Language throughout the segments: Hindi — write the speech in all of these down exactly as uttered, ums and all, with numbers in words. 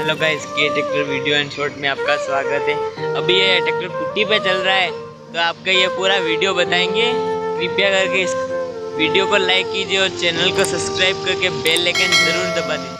हेलो गाइस, के ट्रैक्टर वीडियो एंड शॉर्ट में आपका स्वागत है। अभी ये ट्रैक्टर पुट्टी पे चल रहा है तो आपका ये पूरा वीडियो बताएंगे। कृपया करके इस वीडियो को लाइक कीजिए और चैनल को सब्सक्राइब करके बेल आइकन जरूर दबा दीजिए।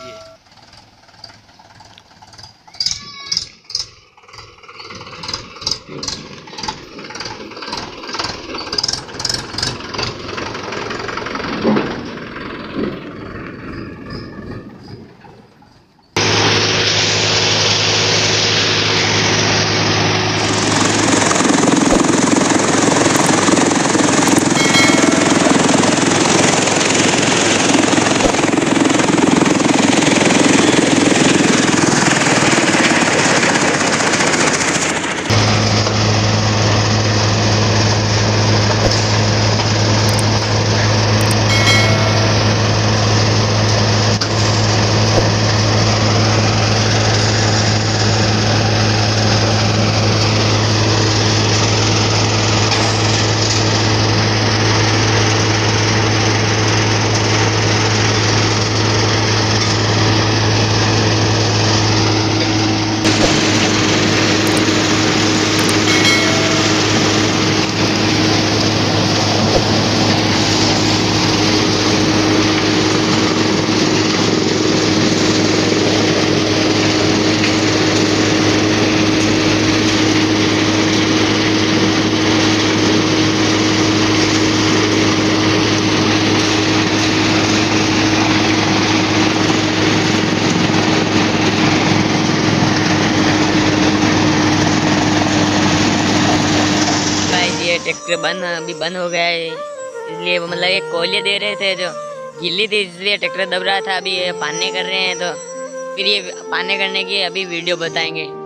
ये ट्रैक्टर बंद अभी बंद हो गया है, इसलिए वो मतलब ये कोयले दे रहे थे जो गिल्ली थी, इसलिए ट्रैक्टर दब रहा था। अभी ये पानी कर रहे हैं तो फिर ये पानी करने की अभी वीडियो बताएंगे।